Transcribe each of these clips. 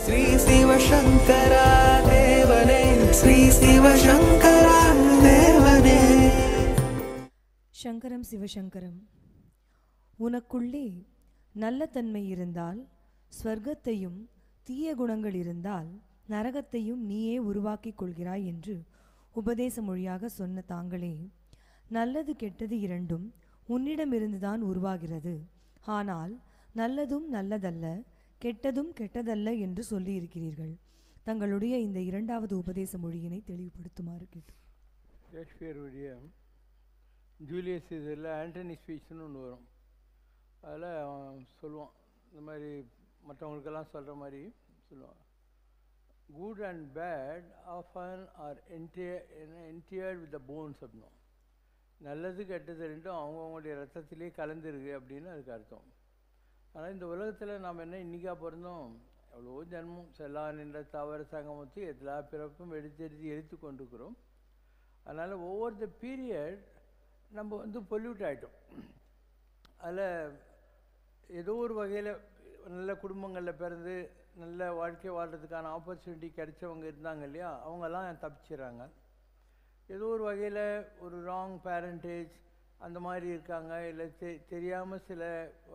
ஸ்ரீ சிவசங்கரா தேவனே, ஸ்ரீ சிவசங்கரா தேவனே. சங்கரம் சிவசங்கரம். உனக்குள்ளே நல்ல தன்மை இருந்தால், ஸ்வர்க்கத்தையும் தீய குணங்கள் இருந்தால் நரகத்தையும் நீயே உருவாக்கிக் கொள்கிறாய் என்று உபதேச மொழியாக சொன்ன தாங்களே, நல்லது கெட்டது இரண்டும் உன்னிடமிருந்துதான் உருவாகிறது. ஆனால் நல்லதும் நல்லதல்ல, கெட்டதும் கெட்டதல்ல என்று சொல்லியிருக்கிறீர்கள். தங்களுடைய இந்த இரண்டாவது உபதேச மொழியினை தெளிவுபடுத்துமாறு கேட்டு. ஷேக்ஸ்பியருடைய ஜூலியஸ் இதில் ஆண்டனி ஸ்பீச்னு ஒன்று வரும். அதில் அவன் சொல்லுவான், இந்த மாதிரி மற்றவங்களுக்கெல்லாம் சொல்கிற மாதிரி சொல்லுவான், good and bad often are entired with the bones அப்படின்னும். நல்லது கெட்டது ரெண்டும் அவங்கவுங்களுடைய ரத்தத்திலே கலந்துருக்கு அப்படின்னு அதுக்கு அர்த்தம். ஆனால் இந்த உலகத்தில் நாம் என்ன இன்றைக்கா பிறந்தோம், எவ்வளோ ஜன்மம் செல்லா நின்ற தவறு சங்கமத்து எல்லா பிறப்பும் எடுத்து கொண்டிருக்கிறோம். அதனால் ஒவ்வொரு த பீரியட் நம்ம பொல்யூட் ஆகிட்டோம். அதில் ஏதோ ஒரு வகையில் நல்ல குடும்பங்களில் பிறந்து நல்ல வாழ்க்கை வாழ்கிறதுக்கான ஆப்பர்ச்சுனிட்டி கிடைச்சவங்க இருந்தாங்க இல்லையா, அவங்கெல்லாம் தப்பிச்சிட்றாங்க. ஏதோ ஒரு வகையில் ஒரு ராங் பேரண்டேஜ் அந்த மாதிரி இருக்காங்க, இல்லை தெரியாமல் சில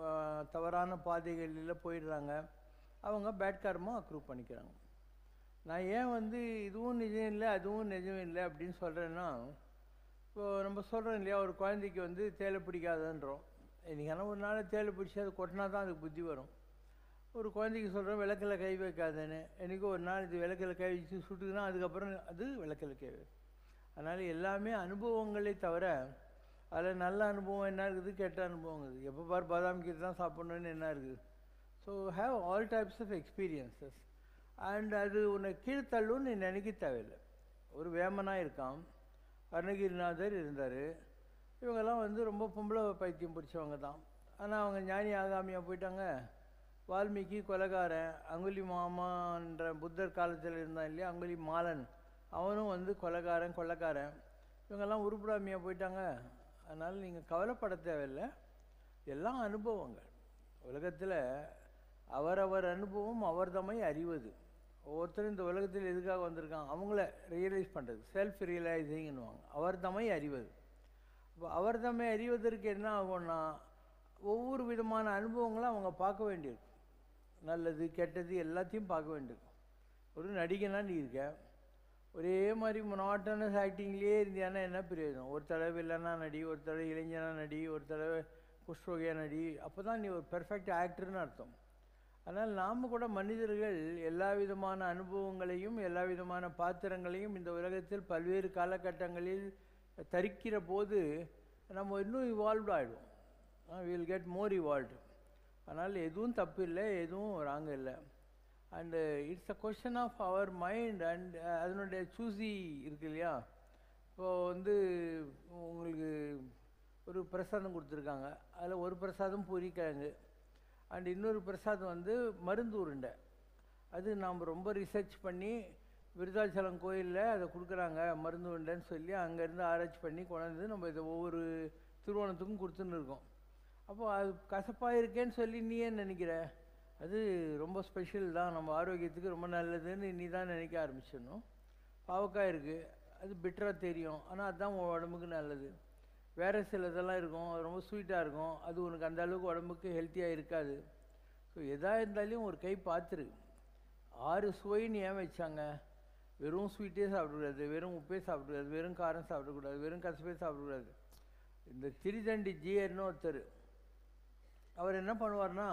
தவறான பாதைகளில் போயிடுறாங்க. அவங்க பேட் கார்மா அக்ரூவ் பண்ணிக்கிறாங்க. நான் ஏன் இதுவும் நிஜம் இல்லை அதுவும் நிஜம் இல்லை அப்படின்னு சொல்கிறேன்னா, இப்போது நம்ம சொல்கிறோம் இல்லையா, ஒரு குழந்தைக்கு தேலை பிடிக்காதுன்றோம். இன்றைக்கான ஒரு நாள் தேலை பிடிச்சி அது கொட்டினா தான் அதுக்கு புத்தி வரும். ஒரு குழந்தைக்கு சொல்கிறோம் விளக்கில் கை வைக்காதுன்னு, என்றைக்கும் ஒரு நாள் இது விளக்கில் கை வச்சு சுட்டுதுன்னா அதுக்கப்புறம் அது விளக்கில் கை வைக்கும். அதனால் எல்லாமே அனுபவங்களே தவிர அதில் நல்ல அனுபவம் என்ன இருக்குது, கெட்ட அனுபவம் இருக்குது. எப்போ பார் பாதாம் கீரை தான் சாப்பிட்ணுன்னு என்ன இருக்குது. So have all types of experiences. And அது உன்னை கீழ்த்தள்ளுன்னு நீ நினைக்க தேவையில்லை. ஒரு வேமனாக இருக்கான், அருணகிரிநாதர் இருந்தார். இவங்கெல்லாம் ரொம்ப பொம்பளை பைத்தியம் பிடிச்சவங்க தான். ஆனால் அவங்க ஞானி ஆகாமியாக போயிட்டாங்க. வால்மீகி கொலைகாரன், அங்குலி மாமான்ற புத்தர் காலத்தில் இருந்தான் இல்லையா, அங்குலி மாலன், அவனும் கொலைக்காரன். இவங்கெல்லாம் உருப்படாமையாக போயிட்டாங்க. அதனால் நீங்கள் கவலைப்பட தேவையில்லை. எல்லாம் அனுபவங்கள். உலகத்தில் அவரவர் அனுபவம் அவர்தமை அறிவது. ஒவ்வொருத்தரும் இந்த உலகத்தில் எதுக்காக வந்திருக்காங்க, அவங்கள ரியலைஸ் பண்ணுறது, செல்ஃப் ரியலைசிங்னுவாங்க. அவர்தமை அறிவது. இப்போ அவர்தமை அறிவதற்கு என்ன ஆகும்னா, ஒவ்வொரு விதமான அனுபவங்களும் அவங்க பார்க்க வேண்டியிருக்கும். நல்லது கெட்டது எல்லாத்தையும் பார்க்க வேண்டியிருக்கும். ஒரு நடிகனாக நீ இருக்க, ஒரே மாதிரி மொனாட்டனஸ் ஆக்டிங்லேயே இருந்தியானா என்ன பிரயோஜனம்? ஒரு தடவை வில்லனா நடி, ஒரு தடவை இளைஞனா நடி, ஒரு தடவை குஷ்ரோகியாக நடி. அப்போ தான் நீ ஒரு பெர்ஃபெக்ட் ஆக்டர்னு அர்த்தம். அதனால் நாம் கூட மனிதர்கள் எல்லா விதமான அனுபவங்களையும் எல்லா விதமான பாத்திரங்களையும் இந்த உலகத்தில் பல்வேறு காலகட்டங்களில் தரிக்கிற போது நம்ம இன்னும் இவால்வ்டு ஆகிடுவோம். Will get more evolved. அதனால் எதுவும் தப்பு இல்லை, எதுவும் ராங் இல்லை. And it's a question of our mind. And அதனுடைய சூஸி இருக்கு இல்லையா. இப்போது உங்களுக்கு ஒரு பிரசாதம் கொடுத்துருக்காங்க. அதில் ஒரு பிரசாதம் பூரிக்கிழங்கு, அண்ட் இன்னொரு பிரசாதம் மருந்து உருண்டை. அது நாம் ரொம்ப ரிசர்ச் பண்ணி விருதாச்சலம் கோயிலில் அதை கொடுக்குறாங்க மருந்து உருண்டைன்னு சொல்லி, அங்கேருந்து ஆராய்ச்சி பண்ணி கொண்டாந்து நம்ம இதை ஒவ்வொரு திருவோணத்துக்கும் கொடுத்துன்னு இருக்கோம். அப்போது அது கசப்பாக இருக்கேன்னு சொல்லி நீ ஏன் நினைக்கிற? அது ரொம்ப ஸ்பெஷல் தான், நம்ம ஆரோக்கியத்துக்கு ரொம்ப நல்லதுன்னு நீ தான் நினைக்க ஆரம்பிச்சிடணும். பாவக்காய் இருக்குது, அது பிட்டராக தெரியும், ஆனால் அதுதான் உன் உடம்புக்கு நல்லது. வேறு சில இதெல்லாம் இருக்கும், அது ரொம்ப ஸ்வீட்டாக இருக்கும், அது உனக்கு அந்த அளவுக்கு உடம்புக்கு ஹெல்த்தியாக இருக்காது. ஸோ எதாக இருந்தாலும் ஒரு கை பார்த்துரு. 6 சுவைன்னு ஏன் வச்சாங்க? வெறும் ஸ்வீட்டே சாப்பிடக்கூடாது, வெறும் உப்பே சாப்பிடக்கூடாது, வெறும் காரம் சாப்பிடக்கூடாது, வெறும் கசப்பே சாப்பிடக்கூடாது. இந்த திரிதண்டி ஜியர்னு ஒருத்தர், அவர் என்ன பண்ணுவார்னா,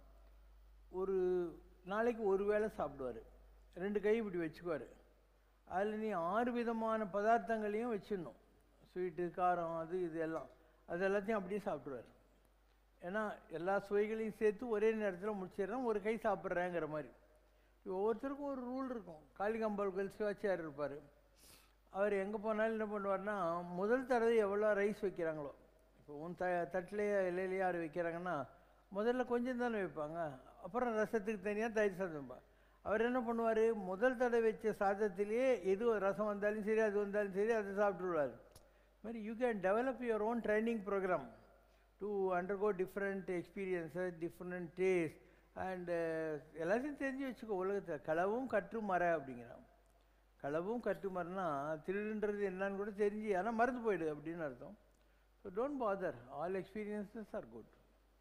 ஒரு நாளைக்கு ஒரு வேளை சாப்பிடுவார், 2 கை இப்படி வச்சுக்குவார். அதில் நீ 6 விதமான பதார்த்தங்களையும் வச்சிடணும், ஸ்வீட்டு காரம் அது இது எல்லாம். அது எல்லாத்தையும் அப்படியே சாப்பிடுவார். ஏன்னா எல்லா சுவைகளையும் சேர்த்து ஒரே நேரத்தில் முடிச்சிடுறேன், ஒரு கை சாப்பிட்றேங்கிற மாதிரி. ஒவ்வொருத்தருக்கும் ஒரு ரூல் இருக்கும். காளிகாம்பாள் சிவாச்சியார் இருப்பார். அவர் எங்கே போனாலும் என்ன பண்ணுவார்னா, முதல் தடவை எவ்வளோ ரைஸ் வைக்கிறாங்களோ, இப்போ உன் தட்டிலேயே இலையிலேயே யார் வைக்கிறாங்கன்னா முதல்ல கொஞ்சம் தானே வைப்பாங்க, அப்புறம் ரசத்துக்கு தனியாக தயிர் சாதம் வைப்பாங்க. அவர் என்ன பண்ணுவார், முதல் தடவை வச்ச சாதத்திலேயே எது ரசம் வந்தாலும் சரி அது வந்தாலும் சரி அதை சாப்பிட்டுருவார். இது மாதிரி you can develop your own training programme to undergo different experiences, different taste, and எல்லாத்தையும் தெரிஞ்சு வச்சுக்கோ. உலகத்தில் களவும் கற்று மற அப்படிங்கிறான். களவும் கற்று மறனா திருடுன்றது என்னன்னு கூட தெரிஞ்சு ஆனால் மறந்து போயிடு அப்படின்னு அர்த்தம். So don't bother, all experiences are good.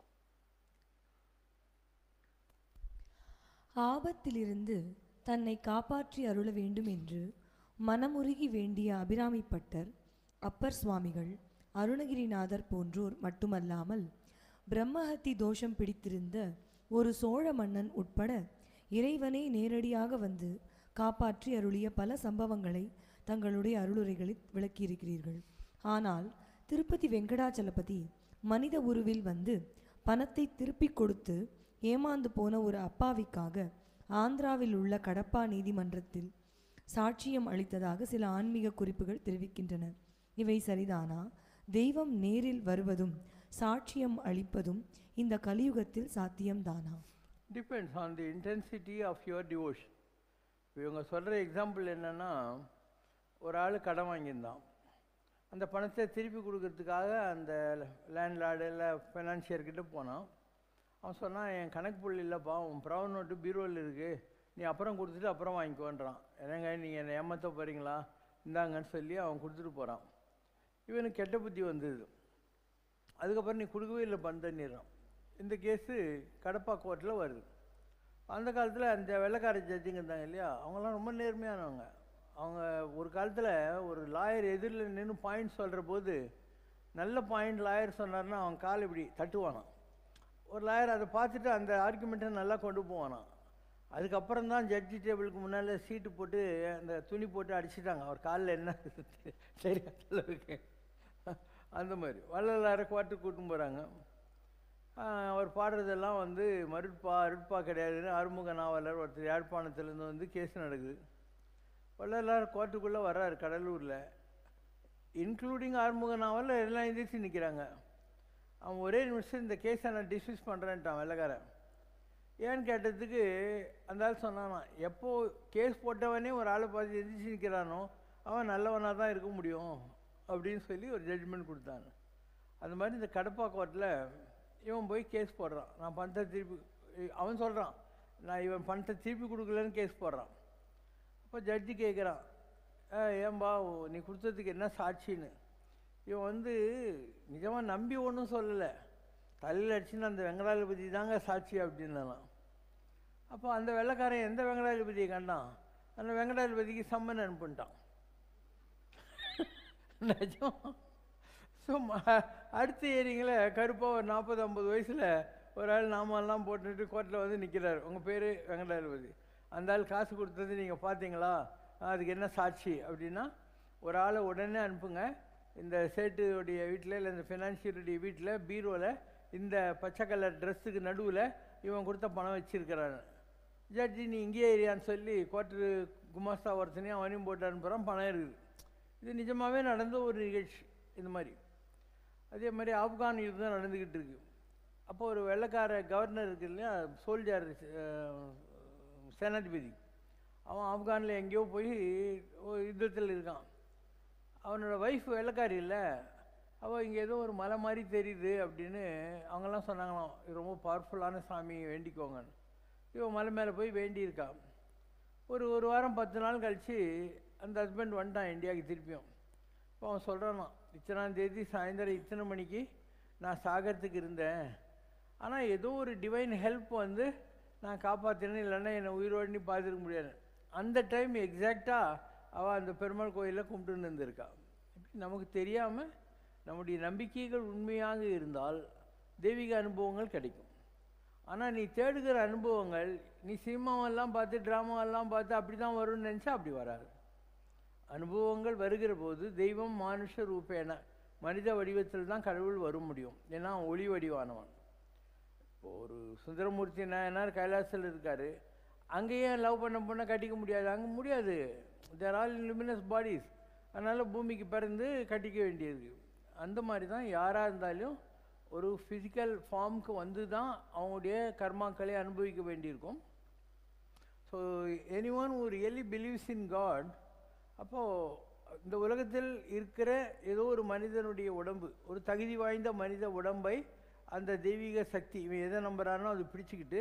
ஆபத்திலிருந்து தன்னை காப்பாற்றி அருள வேண்டும் என்று மனமுருகி வேண்டிய அபிராமிப்பட்டர், அப்பர் சுவாமிகள், அருணகிரிநாதர் போன்றோர் மட்டுமல்லாமல் பிரம்மஹத்தி தோஷம் பிடித்திருந்த ஒரு சோழ மன்னன் உட்பட இறைவனே நேரடியாக வந்து காப்பாற்றி அருளிய பல சம்பவங்களை தங்களுடைய அருளுரைகளில் விளக்கியிருக்கிறீர்கள். ஆனால் திருப்பதி வெங்கடாச்சலபதி மனித உருவில் வந்து பணத்தை திருப்பி கொடுத்து ஏமாந்து போன ஒரு அப்பாவிக்காக ஆந்திராவில் உள்ள கடப்பா நீதிமன்றத்தில் சாட்சியம் அளித்ததாக சில ஆன்மீக குறிப்புகள் தெரிவிக்கின்றன. இவை சரிதானா? தெய்வம் நேரில் வருவதும் சாட்சியம் அளிப்பதும் இந்த கலியுகத்தில் சாத்தியம்தானா? Depends on the intensity of your devotion. இவங்க சொல்கிற எக்ஸாம்பிள் என்னென்னா, ஒரு ஆள் கடன் வாங்கியிருந்தான். அந்த பணத்தை திருப்பி கொடுக்கறதுக்காக அந்த லேண்ட்லார்டு இல்லை ஃபைனான்சியர்கிட்ட போனான். அவன் சொன்னான், என் கணக்கு புள்ளி இல்லைப்பா, உன் ப்ரௌன் நோட்டு பீரோவில் இருக்குது, நீ அப்புறம் கொடுத்துட்டு அப்புறம் வாங்கிக்கோன்றான். என்னங்க நீங்கள் என்னை ஏமாற்ற போகிறீங்களா, இந்தாங்கன்னு சொல்லி அவன் கொடுத்துட்டு போகிறான். இவனுக்கு கெட்ட புத்தி வந்தது. அதுக்கப்புறம் நீ கொடுக்கவே இல்லை பண்ணிடுறான். இந்த கேஸு கடப்பா கோர்ட்டில் வருது. அந்த காலத்தில் அந்த வெள்ளைக்கார ஜட்ஜிங்க இருந்தாங்க இல்லையா, அவங்களாம் ரொம்ப நேர்மையானவங்க. அவங்க ஒரு காலத்தில் ஒரு லாயர் எதிரில் நின்று பாயிண்ட் சொல்கிற போது நல்ல பாயிண்ட் லாயர் சொன்னார்னா அவன் கால் இப்படி தட்டுவானான். ஒரு லாயர் அதை பார்த்துட்டு அந்த ஆர்குமெண்ட்டை நல்லா கொண்டு போவானான். அதுக்கப்புறம் தான் ஜட்ஜி டேபிளுக்கு முன்னால் சீட்டு போட்டு அந்த துணி போட்டு அடிச்சுட்டாங்க. அவர் காலில் என்ன சரியா அளவுக்கு அந்த மாதிரி வள்ளலாரை கோர்ட்டுக்கு கூட்டின்னு போகிறாங்க. அவர் பாடுறதெல்லாம் வந்து அருட்பா கிடையாதுன்னு அறுமுக நாவலர் ஒருத்தர் யாழ்ப்பாணத்துலேருந்து வந்து கேஸ் நடக்குது. வள்ளலார் கோர்ட்டுக்குள்ளே வர்றாரு கடலூரில். இன்க்ளூடிங் ஆறுமுக நாவலில் எல்லாம் எந்திரிச்சு நிற்கிறாங்க. அவன் ஒரே நிமிஷம் இந்த கேஸை நான் டிஸ்மிஸ் பண்ணுறேன்ட்டான் வெள்ளைக்காரன். ஏன்னு கேட்டதுக்கு அந்த ஆள் சொன்னானா, எப்போ கேஸ் போட்டவனே ஒரு ஆளை பார்த்து எந்திரிச்சு நிற்கிறானோ அவன் நல்லவனாக தான் இருக்க முடியும் அப்படின்னு சொல்லி ஒரு ஜட்ஜ்மெண்ட் கொடுத்தாங்க. அது மாதிரி இந்த கடப்பா கோர்ட்டில் இவன் போய் கேஸ் போடுறான். நான் பணத்தை திருப்பி, அவன் சொல்கிறான் நான் இவன் பணத்தை திருப்பி கொடுக்கலன்னு கேஸ் போடுறான். அப்போ ஜட்ஜி கேட்குறான், ஏன்பா நீ கொடுத்ததுக்கு என்ன சாட்சின்னு. இவன் வந்து நிஜமாக நம்பி ஒன்றும் சொல்லலை, தலையில் அடிச்சுன்னு அந்த வெங்கடாதிபதி தாங்க சாட்சி அப்படின்னாலாம். அப்போ அந்த வெள்ளைக்காரன் எந்த வெங்கடாதிபதியை கண்டான், அந்த வெங்கடாதிபதிக்கு சம்மன் அனுப்பிட்டான். நிஜம். ஸோ அடுத்த ஏரிங்களை கருப்பாக ஒரு 40-50 வயசில் ஒரு ஆள் நாமெல்லாம் போட்டுட்டு கோர்ட்டில் வந்து நிற்கிறார். உங்கள் பேர் வெங்கடாதிபதி, அந்த ஆள் காசு கொடுத்தது நீங்கள் பார்த்தீங்களா, அதுக்கு என்ன சாட்சி அப்படின்னா, ஒரு ஆளை உடனே அனுப்புங்க, இந்த சேட்டுடைய வீட்டில் இல்லை இந்த ஃபினான்ஷியருடைய வீட்டில் பீரோவில் இந்த பச்சை கலர் ட்ரெஸ்ஸுக்கு நடுவில் இவன் கொடுத்த பணம் வச்சுருக்கிறான். ஜட்ஜி நீ இங்கேயே ஏரியான்னு சொல்லி கோர்ட்டு குமாஸ்தா ஒருத்தனையும் அவனையும் போட்டு அனுப்புகிறான், பணம் இருக்குது. இது நிஜமாகவே நடந்த ஒரு நிகழ்ச்சி. இந்த மாதிரி அதே மாதிரி ஆப்கான் யுத்தம் நடந்துக்கிட்டு இருக்குது. அப்போ ஒரு வெள்ளைக்கார கவர்னர் இருக்குது இல்லையா, சோல்ஜர் சேனாதிபதி, அவன் ஆப்கானில் எங்கேயோ போய் யுத்தத்தில் இருக்கான். அவனோட ஒய்ஃப் வெள்ளைக்காரி இல்லை, அவள் இங்கே ஏதோ ஒரு மலை மாதிரி தெரியுது அப்படின்னு அவங்கெல்லாம் சொன்னாங்களாம், இது ரொம்ப பவர்ஃபுல்லான சாமி வேண்டிக்கோங்கன்னு. இவன் மலை மேலே போய் வேண்டியிருக்கான். ஒரு வாரம் 10 நாள் கழித்து அந்த ஹஸ்பண்ட் வந்துட்டான் இந்தியாவுக்கு திருப்பியும். இப்போ அவன் சொல்கிறான், இத்தனாம் தேதி சாயந்தரம் இத்தனை மணிக்கு நான் சாகரத்துக்கு இருந்தேன், ஆனால் ஏதோ ஒரு டிவைன் ஹெல்ப் வந்து நான் காப்பாற்றினேன், இல்லைன்னா என்னை உயிரோடு நீ பார்த்துருக்க முடியாது. அந்த டைம் எக்ஸாக்டாக அவள் அந்த பெருமாள் கோயிலில் கும்பிட்டு இருந்திருக்கா. இப்படி நமக்கு தெரியாமல் நம்முடைய நம்பிக்கைகள் உண்மையாக இருந்தால் தெய்வீக அனுபவங்கள் கிடைக்கும். ஆனால் நீ தேடுகிற அனுபவங்கள் நீ சினிமாவெல்லாம் பார்த்து ட்ராமாவெல்லாம் பார்த்து அப்படி தான் வரும்னு நினச்சா அப்படி வராது. அனுபவங்கள் வருகிற போது தெய்வம் மானுஷ ரூபேன மனித வடிவத்தில் தான் கடவுள் வர முடியும். ஏன்னா ஒளி வடிவானவன். இப்போ ஒரு சுந்தரமூர்த்தி நாயனார் கைலாசத்தில் இருக்கார், அங்கேயே லவ் பண்ண கட்டிக்க முடியாது, அங்கே முடியாது. தேர் ஆல் லுமினஸ் பாடிஸ், அதனால் பூமிக்கு பிறந்து கட்டிக்க வேண்டியது. அந்த மாதிரி தான் யாராக இருந்தாலும் ஒரு ஃபிசிக்கல் ஃபார்முக்கு வந்து தான் அவங்களுடைய கர்மாக்களை அனுபவிக்க வேண்டியிருக்கும். So anyone who really believes in God, அப்போது இந்த உலகத்தில் இருக்கிற ஏதோ ஒரு மனிதனுடைய உடம்பு, ஒரு தகுதி வாய்ந்த மனித உடம்பை அந்த தெய்வீக சக்தி இவன் எதை நம்புகிறானோ அது பிடிச்சிக்கிட்டு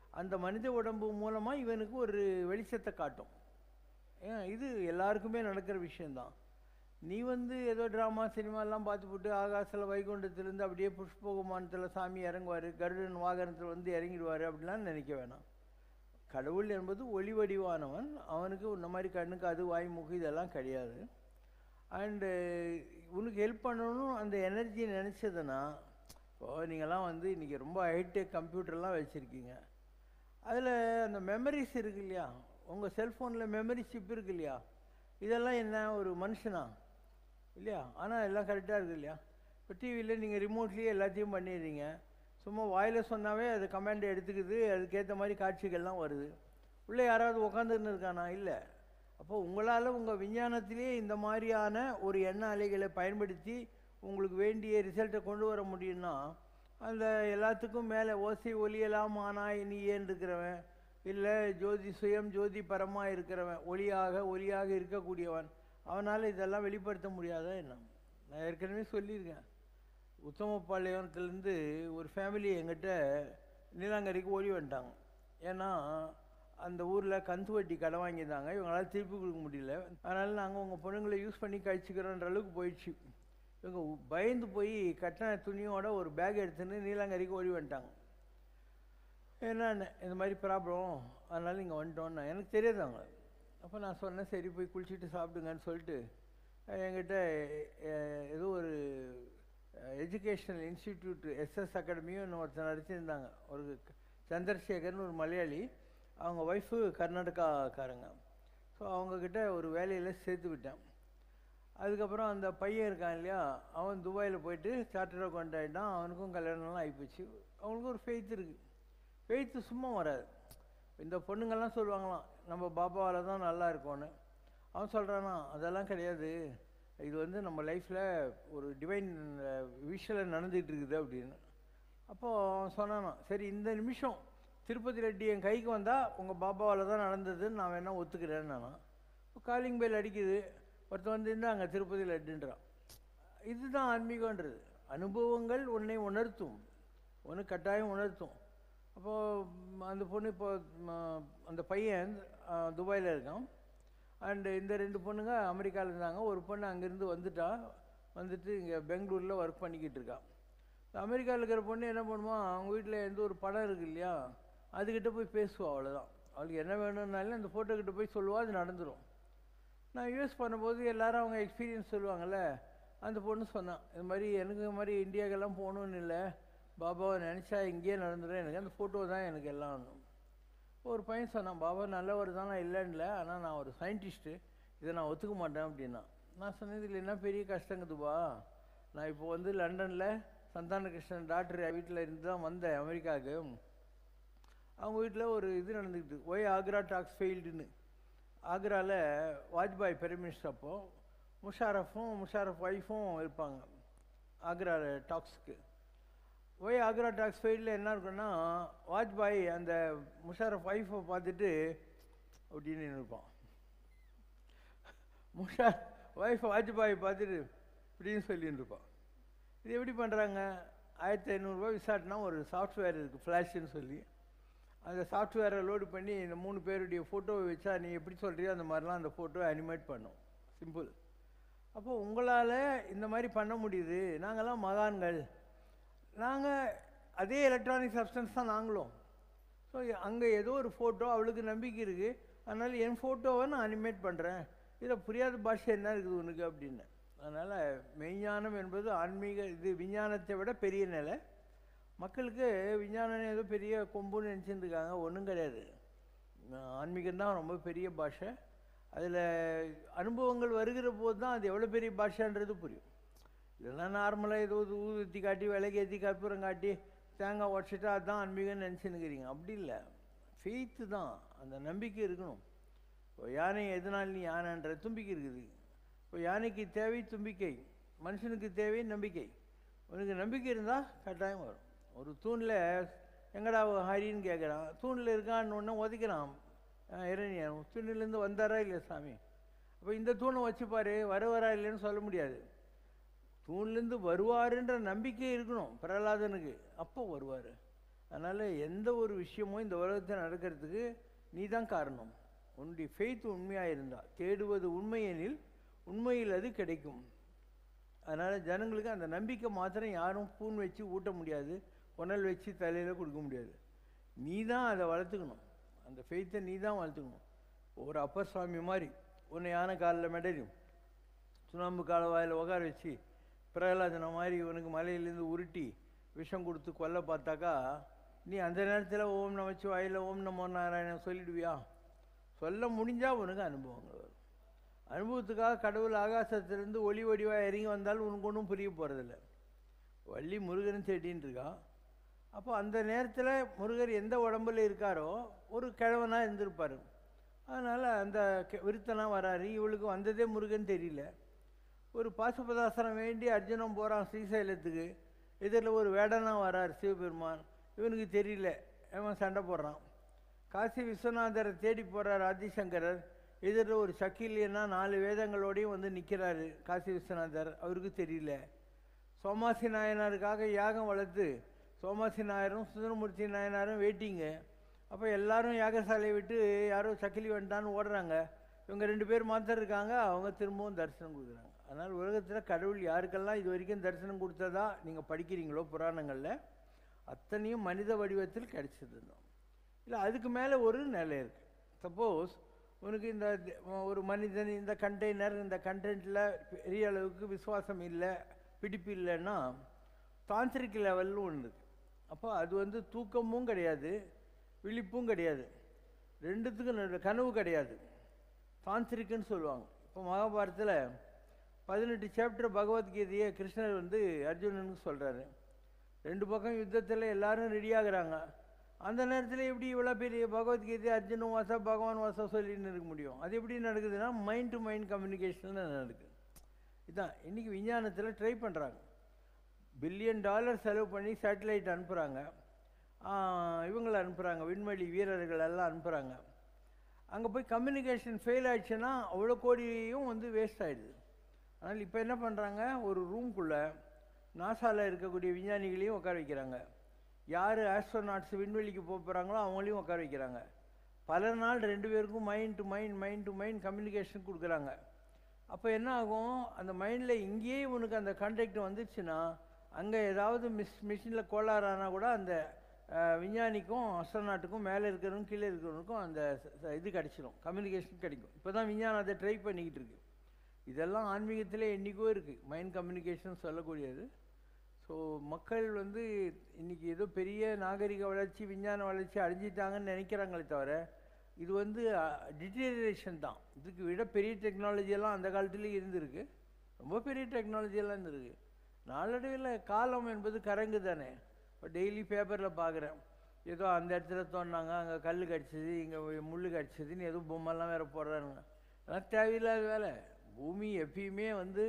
அந்த மனித உடம்பு மூலமாக இவனுக்கு ஒரு வெளிச்சத்தை காட்டும். ஏன் இது எல்லாருக்குமே நடக்கிற விஷயந்தான். நீ ஏதோ ட்ராமா சினிமாலாம் பார்த்துப்புட்டு ஆகாசில் வைகுண்டத்திலேருந்து அப்படியே புஷ்பகுமானத்தில் சாமி இறங்குவார், கருடன் வாகனத்தில் இறங்கிடுவார் அப்படிலாம் நினைக்க வேணாம். கடவுள் என்பது ஒளி வடிவானவன். அவனுக்கு இந்த மாதிரி கண்ணுக்கு அது வாய் மூக்கு இதெல்லாம் கிடையாது. அண்டு உனக்கு ஹெல்ப் பண்ணணும் அந்த எனர்ஜி நினச்சதுன்னா, இப்போது நீங்கள்லாம் இன்றைக்கி ரொம்ப ஹைடெக் கம்ப்யூட்டர்லாம் வச்சுருக்கீங்க. அதில் அந்த மெமரிஸ் இருக்கு இல்லையா, உங்கள் செல்ஃபோனில் மெமரி சிப் இருக்கு இல்லையா, இதெல்லாம் என்ன ஒரு மனுஷனா இல்லையா? ஆனால் எல்லாம் கரெக்டாக இருக்குது இல்லையா? இப்போ டிவியில் நீங்கள் ரிமோட்லேயே எல்லாத்தையும் பண்ணிடுறீங்க. சும்மா வாயில் சொன்னாவே அது கமாண்டை எடுத்துக்குது, அதுக்கேற்ற மாதிரி காட்சிகள்லாம் வருது. உள்ளே யாராவது உட்காந்துன்னு இருக்கானா? இல்லை. அப்போது உங்களால் உங்கள் விஞ்ஞானத்திலே இந்த மாதிரியான ஒரு எண்ண அலைகளை பயன்படுத்தி உங்களுக்கு வேண்டிய ரிசல்ட்டை கொண்டு வர முடியும்னா, அந்த எல்லாத்துக்கும் மேலே ஓசை ஒலியெல்லாம் ஆனாய் நீ ஏன் இருக்கிறவன், இல்லை ஜோதி சுயம் ஜோதி பரமாக இருக்கிறவன், ஒளியாக இருக்கக்கூடியவன், அவனால் இதெல்லாம் வெளிப்படுத்த முடியாதா என்ன? நான் ஏற்கனவே சொல்லியிருக்கேன். உத்தமபாளையத்துலேருந்து ஒரு ஃபேமிலி எங்கிட்ட நீலாங்கரைக்கு ஓடி வந்துட்டாங்க. ஏன்னா அந்த ஊரில் கந்து வட்டி கடை வாங்கியிருந்தாங்க, இவங்களால் திருப்பி கொடுக்க முடியல. அதனால் நாங்கள் உங்கள் பொண்ணுங்களை யூஸ் பண்ணி கழிச்சிக்கிறோன்ற அளவுக்கு போயிடுச்சு. இவங்க பயந்து போய் கட்டின துணியோட ஒரு பேக் எடுத்துன்னு நீலாங்கரைக்கு ஓடி வந்துட்டாங்க. ஏன்னா இந்த மாதிரி ப்ராப்ளம், அதனால் இங்கே வந்துட்டோன்னா எனக்கு தெரியாது அவங்க. அப்போ நான் சொன்னேன், சரி போய் குளிச்சுட்டு சாப்பிடுங்கன்னு சொல்லிட்டு என்கிட்ட ஏதோ ஒரு எஜுகேஷ்னல் இன்ஸ்டிடியூட் எஸ்எஸ் அகாடமியும் ஒருத்தர் நடத்தியிருந்தாங்க. ஒரு சந்திரசேகர்னு ஒரு மலையாளி, அவங்க ஒய்ஃபு கர்நாடகாக்காரங்க. ஸோ அவங்கக்கிட்ட ஒரு வேலையில் சேர்த்து விட்டேன். அதுக்கப்புறம் அந்த பையன் இருக்கான் இல்லையா, அவன் துபாயில் போயிட்டு சார்ட்டர்ட் அக்கௌண்ட் ஆகிட்டான். அவனுக்கும் கல்யாணம்லாம் ஆகிப்போச்சு. அவனுக்கும் ஒரு ஃபெய்த் இருக்குது. ஃபெய்த்து சும்மா வராது. இந்த பொண்ணுங்கள்லாம் சொல்லுவாங்களாம், நம்ம பாபாவால் தான் நல்லா இருக்கோன்னு. அவன் சொல்கிறானா, அதெல்லாம் கிடையாது, இது நம்ம லைஃப்பில் ஒரு டிவைன் விஷயம் நடந்துகிட்டு இருக்குது அப்படின்னு. அப்போது அவன் சொன்னானா, சரி இந்த நிமிஷம் திருப்பதி லட்டு என் கைக்கு வந்தால் உங்கள் பாபாவால் தான் நடந்ததுன்னு நான் வேணால் ஒத்துக்கிறேன்னு. நானா இப்போ காலிங் பெல் அடிக்குது, ஒருத்தன் அங்கே திருப்பதி லட்டுன்றான். இதுதான் ஆன்மீகன்றது. அனுபவங்கள் உன்னை உணர்த்தும், ஒன்று கட்டாயம் உணர்த்தும். அப்போது அந்த பொண்ணு இப்போ அந்த பையன் துபாயில் இருக்கான். அண்டு இந்த 2 பொண்ணுங்க அமெரிக்காவில் இருந்தாங்க. ஒரு பொண்ணு அங்கேருந்து வந்துட்டு இங்கே பெங்களூரில் ஒர்க் பண்ணிக்கிட்டு இருக்கான். அமெரிக்காவில் இருக்கிற பொண்ணு என்ன பண்ணுவான், அவங்க வீட்டில் எந்த ஒரு படம் இருக்குது இல்லையா, அதுக்கிட்ட போய் பேசுவாள். அவ்வளோதான். அவளுக்கு என்ன வேணும்னாலும் அந்த ஃபோட்டோக்கிட்ட போய் சொல்லுவாள், அது நடந்துடும். நான் யூஸ் பண்ணும்போது எல்லோரும் அவங்க எக்ஸ்பீரியன்ஸ் சொல்லுவாங்கள்ல, அந்த பொண்ணு சொன்னான், இது மாதிரி எனக்கு இது மாதிரி இந்தியாவுக்கெல்லாம் போகணுன்னு இல்லை, பாபாவை நினச்சா இங்கேயே நடந்துடும், எனக்கு அந்த ஃபோட்டோ தான் எனக்கு எல்லாம். ஒரு பையன் சொன்னான், பாபா நல்லவர் தான், நான் இல்லைன்னுல, ஆனால் நான் ஒரு சயின்டிஸ்ட்டு, இதை நான் ஒத்துக்க மாட்டேன் அப்படின்னா. நான் சொன்னது இல்லை, என்ன பெரிய கஷ்டங்குதுப்பா, நான் இப்போ லண்டனில் சந்தான கிருஷ்ணன் டாக்டர் வீட்டில் இருந்து தான் வந்தேன் அமெரிக்காவுக்கு. அவங்க வீட்டில் ஒரு இது நடந்துக்கிட்டு, ஒய் ஆக்ரா டாக்ஸ் ஃபெயில்டுன்னு. ஆக்ராவில் வாஜ்பாய் பிரைம் மினிஸ்டர் அப்போது முஷாரஃப் ஒய்ஃபும் இருப்பாங்க ஆக்ரா டாக்ஸுக்கு. ஒய் ஆக்ரா டாக்ஸ் ஃபெயிலில் என்ன இருக்குன்னா, வாஜ்பாய் அந்த முஷாரஃப் ஒய்ஃபை பார்த்துட்டு அப்படின்னு இருப்பான். ஒய்ஃபை வாஜ்பாய் பார்த்துட்டு இப்படின்னு சொல்லின்னு இருப்பான். இது எப்படி பண்ணுறாங்க, 1500 விசாட்டினா ஒரு சாஃப்ட்வேர் இருக்குது ஃப்ளாஷ்ன்னு சொல்லி, அந்த சாஃப்ட்வேரை லோடு பண்ணி இந்த 3 பேருடைய ஃபோட்டோவை வச்சா நீ எப்படி சொல்கிறியோ அந்த மாதிரிலாம் அந்த ஃபோட்டோவை அனிமேட் பண்ணும். சிம்பிள். அப்போது உங்களால் இந்த மாதிரி பண்ண முடியுது. நாங்கள்லாம் மகான்கள், நாங்கள் அதே எலக்ட்ரானிக் சப்ஸ்டன்ஸ் தான் நாங்களும். ஸோ அங்கே ஏதோ ஒரு ஃபோட்டோ அவளுக்கு நம்பிக்கை இருக்குது, அதனால் என் ஃபோட்டோவை நான் அனிமேட் பண்ணுறேன், இதில் புரியாத பாஷை என்ன இருக்குது உனக்கு அப்படின்னு. அதனால் மெய்ஞானம் என்பது ஆன்மீக இது விஞ்ஞானத்தை விட பெரிய நிலை. மக்களுக்கு விஞ்ஞானம் ஏதோ பெரிய கொம்புன்னு நினச்சிட்டு இருக்காங்க, ஒன்றும் கிடையாது. ஆன்மீகம்தான் ரொம்ப பெரிய பாஷை. அதில் அனுபவங்கள் வருகிற போது தான் அது எவ்வளோ பெரிய பாஷைன்றது புரியும். இதெல்லாம் நார்மலாக ஏதோ ஊற்றி காட்டி விலைக்கு கற்பூரம் காட்டி தேங்காய் உடச்சிட்டா அதுதான் ஆன்மீகம்னு நினச்சின்னுக்கிறீங்க. அப்படி இல்லை, ஃபெய்த்து தான், அந்த நம்பிக்கை இருக்கணும். இப்போ யானை எதனால் நீ யானைன்ற தும்பிக்கை இருக்குது. இப்போ யானைக்கு தேவை தும்பிக்கை, மனுஷனுக்கு தேவை நம்பிக்கை. உனக்கு நம்பிக்கை இருந்தால் கட்டாயம் வரும். ஒரு தூணில் எங்கடா ஹரின்னு கேட்குறான், தூணில் இருக்கான்னு ஒன்று உதைக்கிறான் இறைஞன், தூணிலேருந்து வந்தாரா இல்லையா சாமி. அப்போ இந்த தூணை வச்சுப்பார், வரா இல்லைன்னு சொல்ல முடியாது. தூண்லேருந்து வருவாருன்ற நம்பிக்கை இருக்கணும் பிரகலாதனுக்கு, அப்போ வருவார். அதனால் எந்த ஒரு விஷயமும் இந்த உலகத்தில் நடக்கிறதுக்கு நீ தான் காரணம். உன்னுடைய ஃபெய்த் உண்மையாக இருந்தால், தேடுவது உண்மையெனில் உண்மையில் அது கிடைக்கும். அதனால் ஜனங்களுக்கு அந்த நம்பிக்கை மாத்திரம் யாரும் பூன் வச்சு ஊட்ட முடியாது, புனல் வச்சு தலையில் கொடுக்க முடியாது. நீ தான் அதை வளர்த்துக்கணும், அந்த ஃபெய்த்தை நீ தான் வளர்த்துக்கணும். ஒரு அப்பர் சுவாமி மாதிரி உன்னை யானை காலில் மெடரியும் சுண்ணாம்பு காலவாயில் உட்கார வச்சு பிரகலாதனை மாதிரி இவனுக்கு மலையிலேருந்து உருட்டி விஷம் கொடுத்து கொல்ல பார்த்தாக்கா நீ அந்த நேரத்தில் ஓம் நமச்சு வாயில் ஓம் நமோ நாராயணன் சொல்லிடுவியா? சொல்ல முடிஞ்சால் உனக்கு அனுபவங்கள் வரும். அனுபவத்துக்காக கடவுள் ஆகாசத்திலேருந்து ஒளி வடிவாக இறங்கி வந்தாலும் உனக்கு ஒன்றும் புரிய போகிறதில்ல. வள்ளி முருகன் தேடின்னு இருக்கா. அப்போ அந்த நேரத்தில் முருகர் எந்த உடம்புல இருக்காரோ ஒரு கிழவனாக இருந்திருப்பார். அதனால் அந்த விருத்தனாக வராரு. இவளுக்கு வந்ததே முருகன் தெரியல. ஒரு பாசுபதாசனம் வேண்டி அர்ஜுனன் போகிறான் ஸ்ரீசைலத்துக்கு. இதில் ஒரு வேடனாக வரார் சிவபெருமான். இவனுக்கு தெரியல, இவன் சண்டை போடுறான். காசி விஸ்வநாதரை தேடி போகிறார் ஆதிசங்கரர். இதில் ஒரு சக்கிலியன்னா 4 வேதங்களோடையும் வந்து நிற்கிறாரு காசி விஸ்வநாதர். அவருக்கு தெரியல. சோமாசி நாயனாருக்காக யாகம் வளர்த்து சோமாசி நாயரும் சுந்தரமூர்த்தி நாயனாரும் வெயிட்டிங்கு. அப்போ எல்லாரும் யாகசாலையை விட்டு யாரோ சக்கிலி வந்துட்டான்னு ஓடுறாங்க. இவங்க 2 பேர் மாத்திரம் இருக்காங்க. அவங்க திரும்பவும் தரிசனம் கொடுக்குறாங்க. அதனால் உலகத்தில் கடவுள் யாருக்கெல்லாம் இது வரைக்கும் தரிசனம் கொடுத்ததா நீங்கள் படிக்கிறீங்களோ புராணங்களில், அத்தனையும் மனித வடிவத்தில் கிடைச்சதுதான். இல்லை அதுக்கு மேலே ஒரு நிலை இருக்குது. சப்போஸ் உனக்கு இந்த ஒரு மனிதன் இந்த கண்டெய்னர் இந்த கண்டென்ட்டில் பெரிய அளவுக்கு விசுவாசம் இல்லை, பிடிப்பு இல்லைன்னா தாந்திரிக் லெவல்னு ஒன்று இருக்குது. அப்போ அது வந்து தூக்கமும் கிடையாது, விழிப்பும் கிடையாது, ரெண்டுத்துக்கும் கனவு கிடையாது, தாந்திரிக்குன்னு சொல்லுவாங்க. இப்போ மகாபாரதத்தில் 18 சாப்டர் பகவத்கீதையை கிருஷ்ணர் வந்து அர்ஜுனனுக்கு சொல்கிறாரு. 2 பக்கம் யுத்தத்தில் எல்லாரும் ரெடியாகிறாங்க. அந்த நேரத்தில் எப்படி இவ்வளோ பெரிய பகவத்கீதை அர்ஜுனன் வாசா பகவான் வாசா சொல்லின்னு இருக்க முடியும்? அது எப்படி நடக்குதுன்னா மைண்ட் டு மைண்ட் கம்யூனிகேஷன் நடக்குது. இதுதான் இன்றைக்கி விஞ்ஞானத்தில் ட்ரை பண்ணுறாங்க. $1 பில்லியன் செலவு பண்ணி சேட்டலைட் அனுப்புகிறாங்க, இவங்களை அனுப்புகிறாங்க, விண்வெளி வீரர்கள் எல்லாம் அனுப்புகிறாங்க. அங்கே போய் கம்யூனிகேஷன் ஃபெயில் ஆகிடுச்சுன்னா அவ்வளோ கோடியும் வந்து வேஸ்ட் ஆகிடுது. அதனால் இப்போ என்ன பண்ணுறாங்க, ஒரு ரூம்குள்ளே நாசாவில் இருக்கக்கூடிய விஞ்ஞானிகளையும் உட்கார வைக்கிறாங்க. யார் ஆஸ்ட்ரோநாட்ஸ் விண்வெளிக்கு போகிறாங்களோ அவங்களையும் உட்கார வைக்கிறாங்க. பல நாள் 2 பேருக்கும் மைண்ட் டு மைண்ட் கம்யூனிகேஷன் கொடுக்குறாங்க. அப்போ என்ன ஆகும், அந்த மைண்டில் இங்கேயே உனக்கு அந்த கான்டாக்ட் வந்துச்சுன்னா அங்கே ஏதாவது மிஷினில் கோளாறானா கூட அந்த விஞ்ஞானிக்கும் அஸ்ட்ரோநாட்டுக்கும் மேலே இருக்கிறவங்க கீழே இருக்கிறவனுக்கும் அந்த இது கிடச்சிடும், கம்யூனிகேஷன் கிடைக்கும். இப்போ தான் விஞ்ஞானம் அதை ட்ரை பண்ணிக்கிட்டு இருக்கு. இதெல்லாம் ஆன்மீகத்தில் என்றைக்கோ இருக்குது, மைண்ட் கம்யூனிகேஷன் சொல்லக்கூடியது. ஸோ மக்கள் வந்து இன்றைக்கி ஏதோ பெரிய நாகரிக வளர்ச்சி விஞ்ஞான வளர்ச்சி அடைஞ்சிட்டாங்கன்னு நினைக்கிறாங்களே தவிர இது வந்து டிட்டீரியரேஷன் தான். இதுக்கு விட பெரிய டெக்னாலஜியெல்லாம் அந்த காலத்துலேயும் இருந்திருக்கு, ரொம்ப பெரிய டெக்னாலஜியெல்லாம் இருந்திருக்கு. நாளடைவில் காலம் என்பது கரங்கு தானே. இப்போ டெய்லி பேப்பரில் பார்க்குறேன், ஏதோ அந்த இடத்துல தோணுனாங்க, அங்கே கல் கடிச்சது, இங்கே முள் கடிச்சதுன்னு ஏதோ பொம்மைலாம் வேறு போடுறானுங்க. அதெல்லாம் தேவையில்லாத வேலை. பூமி எப்பயுமே வந்து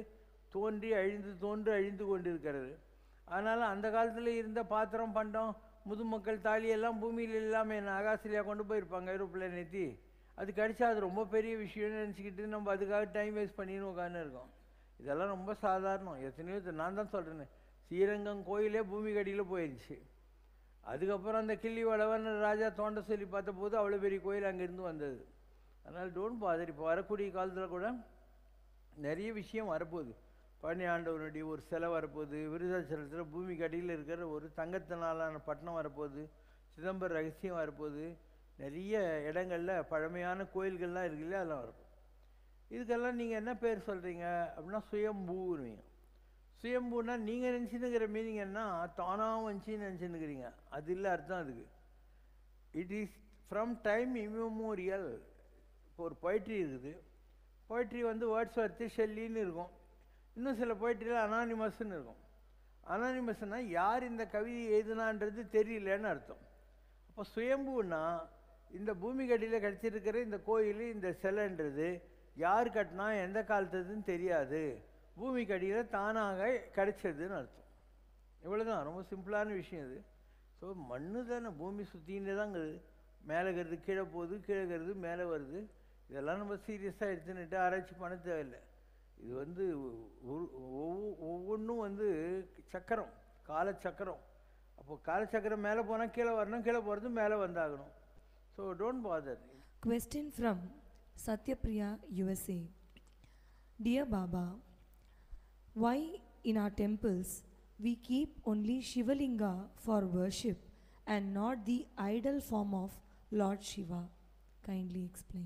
தோன்றி அழிந்து கொண்டு இருக்கிறது. அதனால் அந்த காலத்தில் இருந்த பாத்திரம் பண்டம் முதுமக்கள் தாலியெல்லாம் பூமியில் இல்லாமல் என்ன ஆகாசிலியாக கொண்டு போயிருப்பாங்க ஏரோப்ளேன் ஏற்றி. அது கடிச்சா அது ரொம்ப பெரிய விஷயம்னு நினச்சிக்கிட்டு நம்ம அதுக்காக டைம் வேஸ்ட் பண்ணின்னு உட்காந்து இருக்கோம். இதெல்லாம் ரொம்ப சாதாரணம். எத்தனையோ நான் தான் சொல்கிறேன்னு, ஸ்ரீரங்கம் கோயிலே பூமி கடியில் போயிடுச்சு. அதுக்கப்புறம் அந்த கிள்ளி வளவன் ராஜா தோண்ட சொல்லி பார்த்த போது அவ்வளோ பெரிய கோயில் அங்கேருந்து வந்தது. அதனால் டோன்ட் பாதர். இப்போ வரக்கூடிய காலத்தில் கூட நிறைய விஷயம் வரப்போகுது. பழனி ஆண்டவனுடைய ஒரு சிலை வரப்போகுது, விருதாச்சலத்தில் பூமி கடியில் இருக்கிற ஒரு தங்கத்தினாலான பட்டணம் வரப்போகுது, சிதம்பரம் ரகசியம் வரப்போகுது, நிறைய இடங்களில் பழமையான கோயில்கள்லாம் இருக்குல்ல அதெல்லாம் வரப்போகுது. இதுக்கெல்லாம் நீங்கள் என்ன பேர் சொல்கிறீங்க அப்படின்னா சுயம்பூன்னு. சுயம்பூன்னா நீங்கள் நினச்சினுக்கிற மீனிங் என்ன, தானாக வந்துச்சின்னு நினச்சின்னுக்கிறீங்க. அது இல்லை அர்த்தம் அதுக்கு. It is from time immemorial. இப்போ ஒரு பொய்ட்ரி இருக்குது, பொய்ட்ரி வந்து வேர்ட்ஸ்வர்த்து ஷெல்லின்னு இருக்கும். இன்னும் சில பொய்ட்ரியில் அனானிமஸ்ன்னு இருக்கும். அனானிமஸ்னால் யார் இந்த கவிதை எழுதுனான்றது தெரியலன்னு அர்த்தம். அப்போ சுயம்புன்னா இந்த பூமி கடியில் கிடச்சிருக்கிற இந்த கோயில் இந்த சிலைன்றது யார் கட்டினா எந்த காலத்துன்னு தெரியாது, பூமி கடியில் தானாக கிடைச்சதுன்னு அர்த்தம். இவ்வளோதான், ரொம்ப சிம்பிளான விஷயம் இது. ஸோ மண்ணு தானே, பூமி சுற்றின்னு தாங்கிறது. மேலே இருக்கிறது கீழே போகுது, கீழே இருக்கிறது மேலே வருது. இதெல்லாம் நம்ம சீரியஸாக எடுத்துன்னுட்டு ஆராய்ச்சி பண்ண தேவையில்லை. இது வந்து ஒவ்வொன்றும் வந்து சக்கரம், காலச்சக்கரம். அப்போது காலச்சக்கரம் மேலே போனால் கீழே வரணும், கீழே போகிறது மேலே வந்தாகணும். So don't bother. Question from Satyapriya, USA. Dear Baba, why in our temples we keep only Shivalinga for worship and not the idol form of Lord Shiva? Kindly explain.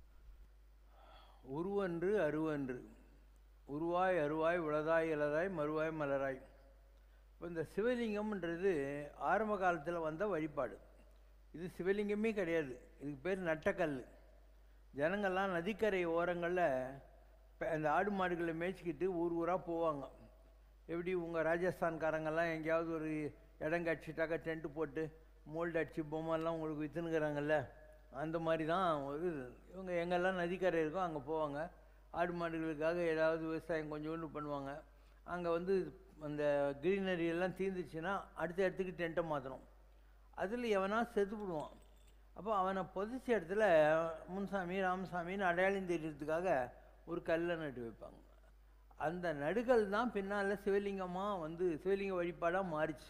உருவன்று அருவன்று, உருவாய் அருவாய் உளதாய் இலதாய் மறுவாய் மலராய். இப்போ இந்த சிவலிங்கம்ன்றது ஆரம்ப காலத்தில் வந்த வழிபாடு. இது சிவலிங்கமே கிடையாது, இதுக்கு பேர் நட்டக்கல். ஜனங்கள்லாம் நதிக்கரை ஓரங்களில் இந்த ஆடு மாடுகளை மேய்ச்சிக்கிட்டு ஊர் ஊராக போவாங்க. எப்படி உங்கள் ராஜஸ்தான்காரங்கெல்லாம் எங்கேயாவது ஒரு இடம் கடிச்சிட்டாக்கா டென்ட்டு போட்டு மோல்டு அடித்து பொம்மைலாம் உங்களுக்கு விற்றுனுக்கிறாங்கல்ல, அந்த மாதிரி தான் ஒரு இவங்க எங்கெல்லாம் நதிக்கரை இருக்கோ அங்கே போவாங்க. ஆடு மாடுகளுக்காக ஏதாவது விவசாயம் கொஞ்சோண்டு பண்ணுவாங்க. அங்கே அந்த க்ரீனரி எல்லாம் தீர்ந்துச்சுன்னா அடுத்த இடத்துக்கு டென்ட்டை மாற்றணும். அதில் எவனா செத்துப்படுவான். அப்போ அவனை புதைச்ச இடத்துல முன்சாமி ராமசாமின்னு அடையாளம் தெரியறதுக்காக ஒரு கல்லை நட்டு வைப்பாங்க. அந்த நடுகள் தான் பின்னால் சிவலிங்கமாக சிவலிங்க வழிபாடாக மாறிச்சு.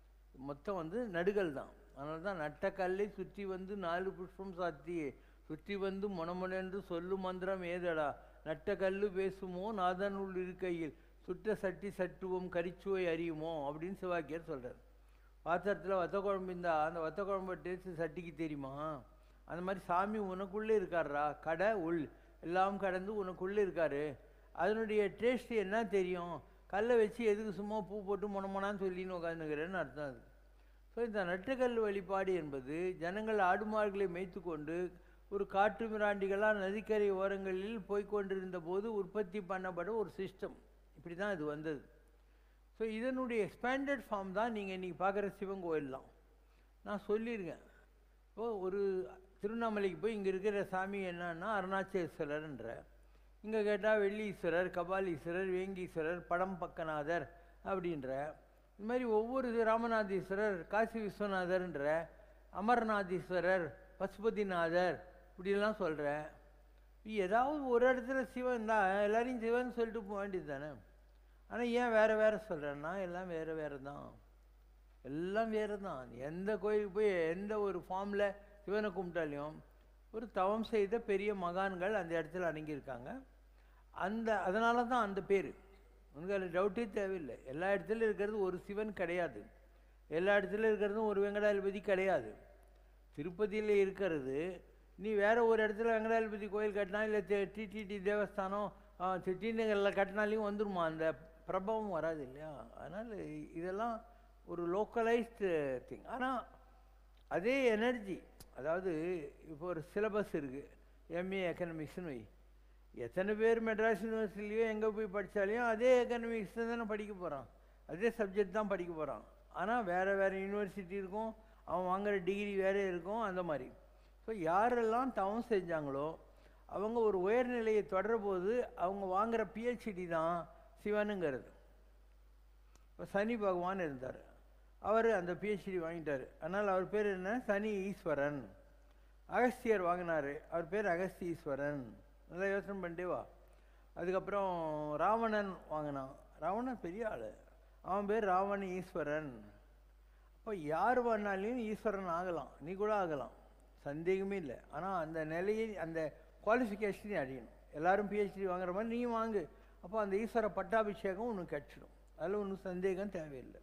மொத்தம் நடுகள் தான். அதனால தான் நட்டக்கல்லை சுற்றி 4 புஷ்பம் சாத்தி சுற்றி மொனமொனென்று சொல்லு மந்திரம் ஏதடா நட்ட கல்லு பேசுமோ நாதனுள் இருக்கையில் சுட்ட சட்டி சட்டுவோம் கரிச்சுவை அறியுமோ அப்படின்னு சிவாக்கியர் சொல்கிறார். பாத்திரத்தில் வத்த குழம்பு இருந்தால் அந்த வத்த குழம்பு டேஸ்ட்டு சட்டிக்கு தெரியுமா? அந்த மாதிரி சாமி உனக்குள்ளே இருக்காரா, கடை உள் எல்லாம் கடந்து உனக்குள்ளே இருக்காரு. அதனுடைய டேஸ்ட்டு என்ன தெரியும்? கல்லை வச்சு எதுக்கு சும்மா பூ போட்டு மொனமொனான்னு சொல்லின்னு உட்காந்துக்கிறேன்னு அர்த்தம். அது ஸோ இந்த நட்டுக்கல் வழிபாடு என்பது ஜனங்கள் ஆடு மாடுகளை மேய்த்து கொண்டு ஒரு காட்டு மிராண்டிகளாக நதிக்கரை ஓரங்களில் போய்கொண்டிருந்த போது உற்பத்தி பண்ணப்பட ஒரு சிஸ்டம். இப்படி தான் இது வந்தது. ஸோ இதனுடைய எக்ஸ்பேண்டட் ஃபார்ம் தான் நீங்கள் இன்றைக்கி பார்க்குற சிவன் கோயிலெலாம். நான் சொல்லியிருக்கேன். இப்போது ஒரு திருவண்ணாமலைக்கு போய் இங்கே இருக்கிற சாமி என்னன்னா அருணாச்சலேஸ்வரர்ன்ற, இங்கே கேட்டால் வெள்ளீஸ்வரர், கபாலீஸ்வரர், வேங்கீஸ்வரர், படம் பக்கநாதர் அப்படின்ற, இந்த மாதிரி ஒவ்வொரு ராமநாதீஸ்வரர், காசி விஸ்வநாதர்ன்ற, அமர்நாதீஸ்வரர், பசுபதிநாதர் இப்படிலாம் சொல்கிறேன். ஏதாவது ஒரு இடத்துல சிவன் தான் எல்லாரையும் சிவன் சொல்லிட்டு போக வேண்டியது தானே. ஆனால் ஏன் வேறு வேறு சொல்கிறேன்னா எல்லாம் வேறு வேறு தான், எல்லாம் வேறு தான். எந்த கோயிலுக்கு போய் எந்த ஒரு ஃபார்மில் சிவனை கும்பிட்டாலையும் ஒரு தவம் செய்த பெரிய மகான்கள் அந்த இடத்துல அடங்கியிருக்காங்க. அதனால தான் அந்த பேர். உனக்கு அதில் டவுட்டே தேவையில்லை. எல்லா இடத்துலையும் இருக்கிறது ஒரு சிவன் கிடையாது, எல்லா இடத்துலையும் இருக்கிறதும் ஒரு வெங்கடாதிபதி கிடையாது. திருப்பதியில் இருக்கிறது நீ வேறு ஒரு இடத்துல வெங்கடாதிபதி கோயில் கட்டினா இல்லை டிடிடி தேவஸ்தானம் டிநகரில் கட்டினாலையும் வந்துடுமா, அந்த பிரபவம் வராது இல்லையா? அதனால் இதெல்லாம் ஒரு லோக்கலைஸ்டு திங். ஆனால் அதே எனர்ஜி, அதாவது இப்போ ஒரு சிலபஸ் இருக்குது, எம்ஏ எக்கனாமிக்ஸ்னு வை, எத்தனை பேர் மெட்ராஸ் யூனிவர்சிட்டிலையோ எங்கே போய் படித்தாலையும் அதே எக்கனாமிக்ஸ் தானே படிக்க போகிறான், அதே சப்ஜெக்ட் தான் படிக்க போகிறான். ஆனால் வேறு வேறு யூனிவர்சிட்டி இருக்கும், அவன் வாங்குகிற டிகிரி வேறே இருக்கும். அந்த மாதிரி ஸோ யாரெல்லாம் தவம் செஞ்சாங்களோ அவங்க ஒரு உயர்நிலையை தொடர போது அவங்க வாங்குகிற பிஹெச்டி தான் சிவனுங்கிறது. இப்போ சனி பகவான் இருந்தார், அவர் அந்த பிஹெச்டி வாங்கிட்டார். அதனால் அவர் பேர் என்ன? சனி ஈஸ்வரன். அகஸ்தியர் வாங்கினார், அவர் பேர் அகஸ்தீஸ்வரன். நல்லா யோசனை பண்ணிட்டே வா. அதுக்கப்புறம் ராவணன் வாங்கினான், ராவணன் பெரிய ஆள், அவன் பேர் ராவண ஈஸ்வரன். அப்போ யார் வேணாலையும் ஈஸ்வரன் ஆகலாம், நீ கூட ஆகலாம், சந்தேகமே இல்லை. ஆனால் அந்த நிலையை அந்த குவாலிஃபிகேஷனையும் அடையணும். எல்லோரும் பிஹெச்டி வாங்குற மாதிரி நீயும் வாங்கு, அப்போ அந்த ஈஸ்வர பட்டாபிஷேகம் உனக்கு கிடச்சிடும், அதில் ஒன்றும் சந்தேகம் தேவையில்லை.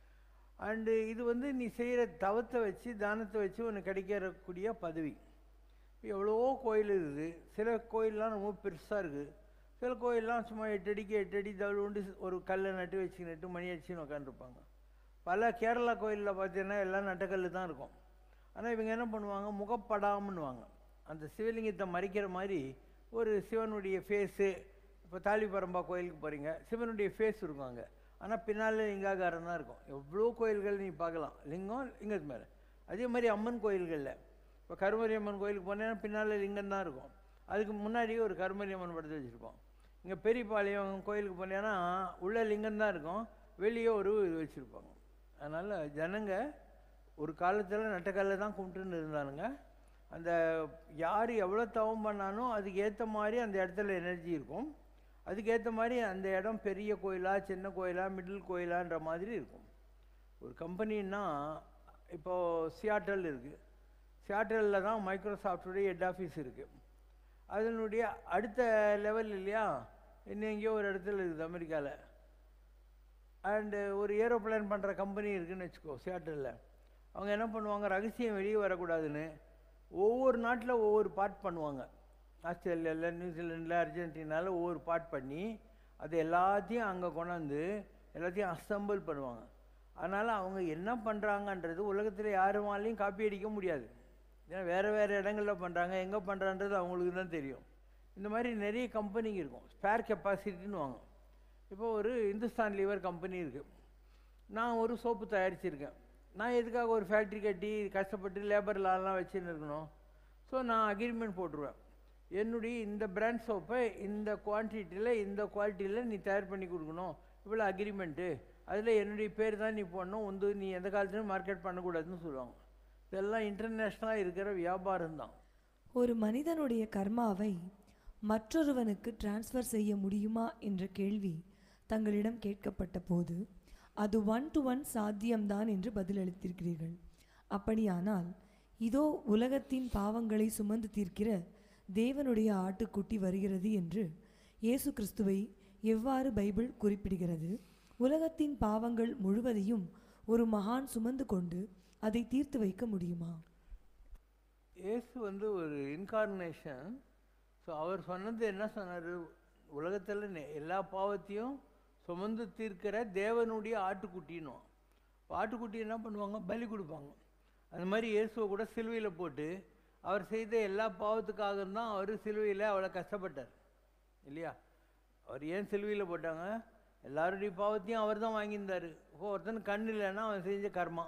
அண்டு இது நீ செய்கிற தவத்தை வச்சு தானத்தை வச்சு உனக்கு கிடைக்கக்கூடிய பதவி. எவ்வளவோ கோயில் இருக்குது, சில கோயிலெலாம் ரொம்ப பெருசாக இருக்குது, சில கோயிலெலாம் சும்மா 8 அடிக்கு 8 அடி தவிர ஒரு கல்லை நட்டு வச்சுக்கிட்டு மணி அடிச்சுன்னு உட்காந்துருப்பாங்க. பல கேரளா கோயிலில் பார்த்தீங்கன்னா எல்லாம் நட்டக்கல் தான் இருக்கும். ஆனால் இவங்க என்ன பண்ணுவாங்க, முகப்படாமன்னுவாங்க, அந்த சிவலிங்கத்தை மறைக்கிற மாதிரி ஒரு சிவனுடைய ஃபேஸு. இப்போ தாலிபரம்பா கோயிலுக்கு போகிறீங்க, சிவனுடைய ஃபேஸ் இருக்கும் அங்கே, ஆனால் பின்னால் லிங்காகாரம் தான் இருக்கும். எவ்வளோ கோயில்கள் நீ பார்க்கலாம், லிங்கம் லிங்கத்து மேலே. அதே மாதிரி அம்மன் கோயில்களில் இப்போ கருமரி அம்மன் கோயிலுக்கு போனேன்னா பின்னால் லிங்கம் தான் இருக்கும், அதுக்கு முன்னாடியே ஒரு கருமரி அம்மன் படத்தை வச்சுருப்போம். இங்கே பெரியபாளையம் கோயிலுக்கு போனேன்னா உள்ள லிங்கம் தான் இருக்கும், வெளியே ஒரு இது வச்சுருப்பாங்க. அதனால் ஜனங்க ஒரு காலத்தில் நட்டக்கல்ல தான் கும்பிட்டுன்னு இருந்தானுங்க. அந்த யார் எவ்வளோ தவம் பண்ணாலும் அதுக்கு ஏற்ற மாதிரி அந்த இடத்துல எனர்ஜி இருக்கும், அதுக்கேற்ற மாதிரி அந்த இடம் பெரிய கோயிலா சின்ன கோயிலா மிடில் கோயிலான்ற மாதிரி இருக்கும். ஒரு கம்பெனின்னா இப்போது சியாட்டல் இருக்குது, சியாட்டலில் தான் மைக்ரோசாஃப்டுடைய ஹெட் ஆஃபீஸ் இருக்குது. அதனுடைய அடுத்த லெவல் இல்லையா, இன்னும் எங்கேயோ ஒரு இடத்துல இருக்குது அமெரிக்காவில். அண்டு ஒரு ஏரோப்ளேன் பண்ணுற கம்பெனி இருக்குதுன்னு வச்சுக்கோ சியாட்டலில். அவங்க என்ன பண்ணுவாங்க, ரகசியம் வெளியே வரக்கூடாதுன்னு ஒவ்வொரு நாட்டில் ஒவ்வொரு பார்ட் பண்ணுவாங்க. ஆஸ்திரேலியாவில், நியூசிலாண்டில், அர்ஜென்டினாவில் ஒவ்வொரு பார்ட் பண்ணி அது எல்லாத்தையும் அங்கே கொண்டாந்து எல்லாத்தையும் அசம்பிள் பண்ணுவாங்க. அதனால் அவங்க என்ன பண்ணுறாங்கன்றது உலகத்தில் யாருமாலையும் காப்பி அடிக்க முடியாது. ஏன்னா வேறு வேறு இடங்களில் பண்ணுறாங்க, எங்கே பண்ணுறான்றது அவங்களுக்கு தான் தெரியும். இந்த மாதிரி நிறைய கம்பெனிங்க இருக்கும். ஸ்பேர் கெப்பாசிட்டின்னு வாங்க. இப்போ ஒரு இந்துஸ்தான் லீவர் கம்பெனி இருக்குது, நான் ஒரு சோப்பு தயாரிச்சிருக்கேன். நான் எதுக்காக ஒரு ஃபேக்ட்ரி கட்டி கஷ்டப்பட்டு லேபர் லாலாம் வச்சுன்னு இருக்கணும்? ஸோ நான் அக்ரிமெண்ட் போட்டுருவேன், என்னுடைய இந்த பிராண்ட் சோப்பை இந்த குவான்டிட்டியில் இந்த குவாலிட்டியில் நீ தயார் பண்ணி கொடுக்கணும், இவ்வளோ அக்ரிமெண்ட்டு, அதில் என்னுடைய பேர் தான் நீ போடணும், நீ எந்த காலத்துலையும் மார்க்கெட் பண்ணக்கூடாதுன்னு சொல்லுவாங்க. இதெல்லாம் இன்டர்நேஷ்னலாக இருக்கிற வியாபாரம் தான். ஒரு மனிதனுடைய கர்மாவை மற்றொருவனுக்கு டிரான்ஸ்ஃபர் செய்ய முடியுமா என்ற கேள்வி தங்களிடம் கேட்கப்பட்ட போது அது 1-to-1 சாத்தியம்தான் என்று பதிலளித்திருக்கிறீர்கள். அப்படியானால் இதோ உலகத்தின் பாவங்களை சுமந்து தீர்க்கிற தேவனுடைய ஆட்டுக்குட்டி வருகிறது என்று இயேசு கிறிஸ்துவை எவ்வாறு பைபிள் குறிப்பிடுகிறது? உலகத்தின் பாவங்கள் முழுவதையும் ஒரு மகான் சுமந்து கொண்டு அதை தீர்த்து வைக்க முடியுமா? இயேசு ஒரு இன்கார்னேஷன். ஸோ அவர் சொன்னது என்ன சொன்னார், உலகத்தில் எல்லா பாவத்தையும் சுமந்து தீர்க்கிற தேவனுடைய ஆட்டுக்குட்டின்னு. ஆட்டுக்குட்டி என்ன பண்ணுவாங்க, பலி கொடுப்பாங்க. அந்த மாதிரி இயேசுவை கூட சிலுவையில் போட்டு அவர் செய்த எல்லா பாவத்துக்காக தான் அவர் சிலுவையில் அவ்வளோ கஷ்டப்பட்டார் இல்லையா. அவர் ஏன் சிலுவையில் போட்டாங்க, எல்லாருடைய பாவத்தையும் அவர் தான் வாங்கியிருந்தார். ஒருத்தனுக்கு கண் இல்லைன்னா அவன் செஞ்ச கர்மா,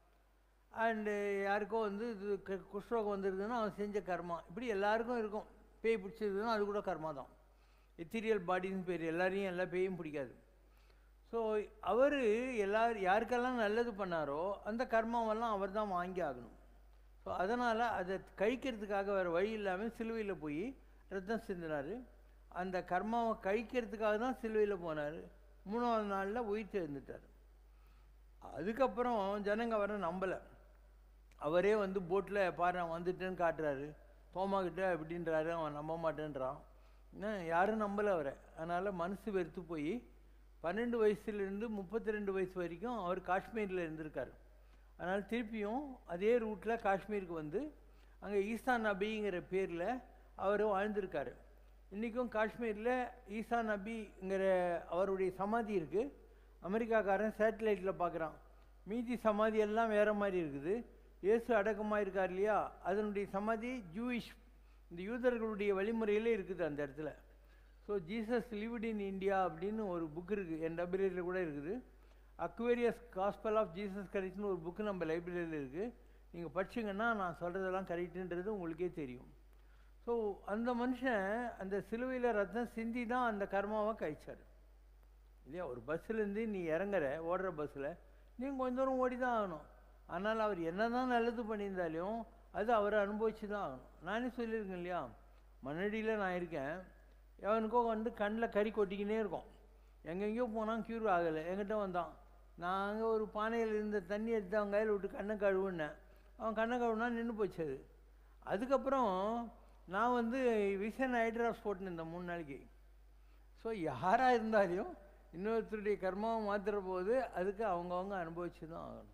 அண்டு யாருக்கோ இது குஷ்ரோகம் வந்துருக்குதுன்னா அவன் செஞ்ச கர்மா, இப்படி எல்லாருக்கும் இருக்கும். பேய் பிடிச்சிருக்குதுன்னா அது கூட கர்மா தான். எத்தீரியல் பாடின்னு பேர், எல்லாரையும் எல்லா பேயும் பிடிக்காது. ஸோ அவர் யாருக்கெல்லாம் நல்லது பண்ணாரோ அந்த கர்மாவெல்லாம் அவர் தான் வாங்கி ஆகணும். ஸோ அதனால் அதை கழிக்கிறதுக்காக வேறு வழி இல்லாமல் சிலுவையில் போய் ரத்தம் சிந்தினார். அந்த கர்மாவை கழிக்கிறதுக்காக தான் சிலுவையில் போனார். 3ஆவது நாளில் உயிர் தெரிந்துட்டார். அதுக்கப்புறம் ஜனங்க அவரை நம்பலை. அவரே போட்டில் பாரு நான் வந்துட்டேன்னு காட்டுறாரு, தோமாக்கிட்ட அப்படின்றாரு, அவன் நம்ப மாட்டேன்றான். யாரும் நம்பலை அவரை. அதனால் மனசு வெறுத்து போய் 12 வயசுலேருந்து 32 வயசு வரைக்கும் அவர் காஷ்மீரில் இருந்திருக்கார். அதனால் திருப்பியும் அதே ரூட்டில் காஷ்மீருக்கு அங்கே ஈசா நபிங்கிற பேரில் அவர் வாழ்ந்திருக்கார். இன்றைக்கும் காஷ்மீரில் ஈசா நபிங்கிற அவருடைய சமாதி இருக்குது. அமெரிக்காக்காரன் சேட்டலைட்டில் பார்க்குறான். மீதி சமாதி எல்லாம் வேறு மாதிரி இருக்குது. இயேசு அடக்கமாக இருக்கார் இல்லையா, அதனுடைய சமாதி ஜூயிஷ், இந்த யூதர்களுடைய வழிமுறையிலே இருக்குது அந்த இடத்துல. So Jesus lived in India அப்படின்னு ஒரு புக் இருக்குது, என் லைப்ரரியில் கூட இருக்குது. அக்வேரியஸ் காஸ்பல் ஆஃப் ஜீசஸ் கிரைஸ்ட்னு ஒரு புக்கு நம்ம லைப்ரரியில் இருக்குது. நீங்கள் படிச்சிங்கன்னா நான் சொல்கிறதெல்லாம் கரெக்டுன்றது உங்களுக்கே தெரியும். ஸோ அந்த மனுஷன் அந்த சிலுவையில் ரத்தம் சிந்தி தான் அந்த கர்மாவை கழிச்சார் இல்லையா. ஒரு பஸ்ஸுலேருந்து நீ இறங்குற, ஓடுற பஸ்ஸில் நீங்கள் கொஞ்சம் தூரம் ஓடி தான் ஆகணும். ஆனால் அவர் என்ன தான் நல்லது பண்ணியிருந்தாலும் அது அவரை அனுபவிச்சு தான் ஆகணும். நானே சொல்லியிருக்கேன் இல்லையா, மண்ணடியில் நான் இருக்கேன், எவனுக்கோ கண்ணில் கறி கொட்டிக்கினே இருக்கும். எங்கெங்கேயோ போனால் க்யூர் ஆகலை, என்கிட்ட வந்தான். நாங்கள் ஒரு பானையில் இருந்த தண்ணி எடுத்து அவன் கையில் விட்டு கண்ணை கழுவுனேன். அவன் கண்ணை கழுவுனா நின்று போச்சு அது. அதுக்கப்புறம் நான் விசன் ஹைட்ராப்ஸ் போட்டேன் இந்த 3 நாளைக்கு. ஸோ யாராக இருந்தாலும் இன்னொருத்தருடைய கர்மாவை மாற்றுற போது அதுக்கு அவங்கவுங்க அனுபவிச்சு தான் ஆகணும்.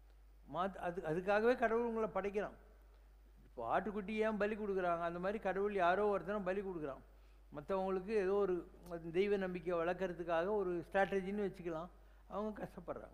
அதுக்காகவே கடவுள் உங்களை படைக்கிறான். இப்போ ஆட்டுக்குட்டி ஏன் பலி கொடுக்குறாங்க, அந்த மாதிரி கடவுள் யாரோ ஒருத்தனை பலி கொடுக்குறான். மற்றவங்களுக்கு ஏதோ ஒரு தெய்வ நம்பிக்கை வளர்க்குறதுக்காக ஒரு ஸ்ட்ராட்டஜின்னு வச்சுக்கலாம். அவங்க கஷ்டப்படுறாங்க.